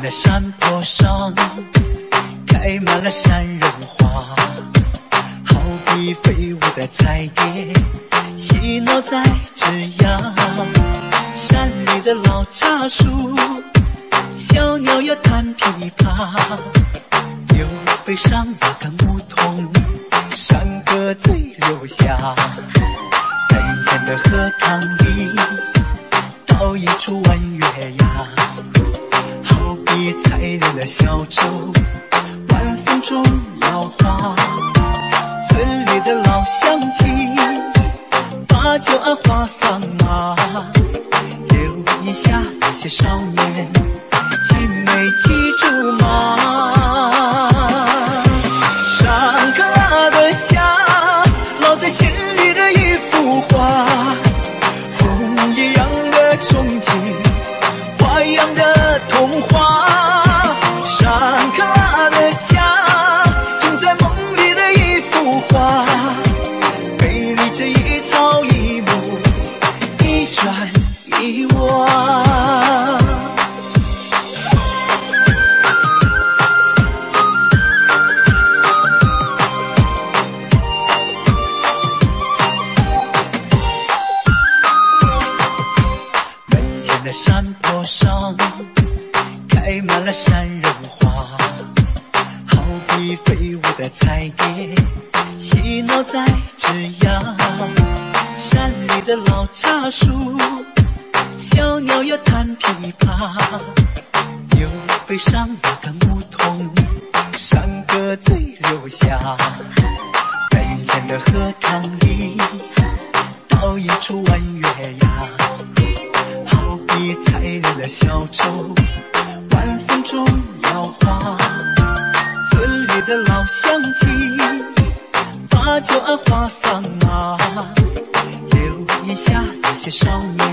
的山坡上开满了山人花，好比飞舞的彩蝶嬉闹在枝桠。山里的老茶树，小鸟儿弹琵琶，有悲伤的跟梧桐，山歌最留下。门前的荷塘里倒映出弯月牙，好比才人的小舟，晚风中摇晃。村里的老乡亲把酒儿话桑麻，留一下那些少年青梅记住吗？山歌的家，烙在心里的一幅画，风一样的憧憬，花一样的童话。山歌的家，种在梦里的一幅画，美丽这一草一木，一砖一瓦。门前的山坡上开满了山人花，好比飞舞的彩蝶嬉闹在枝桠。山里的老茶树，小鸟儿弹琵琶，有悲伤的跟梧桐，山歌最留下。门前的荷塘里倒映出弯月牙，好比才人的小舟，晚风中摇晃。村里的老乡亲把酒儿话桑麻，留一下那些少年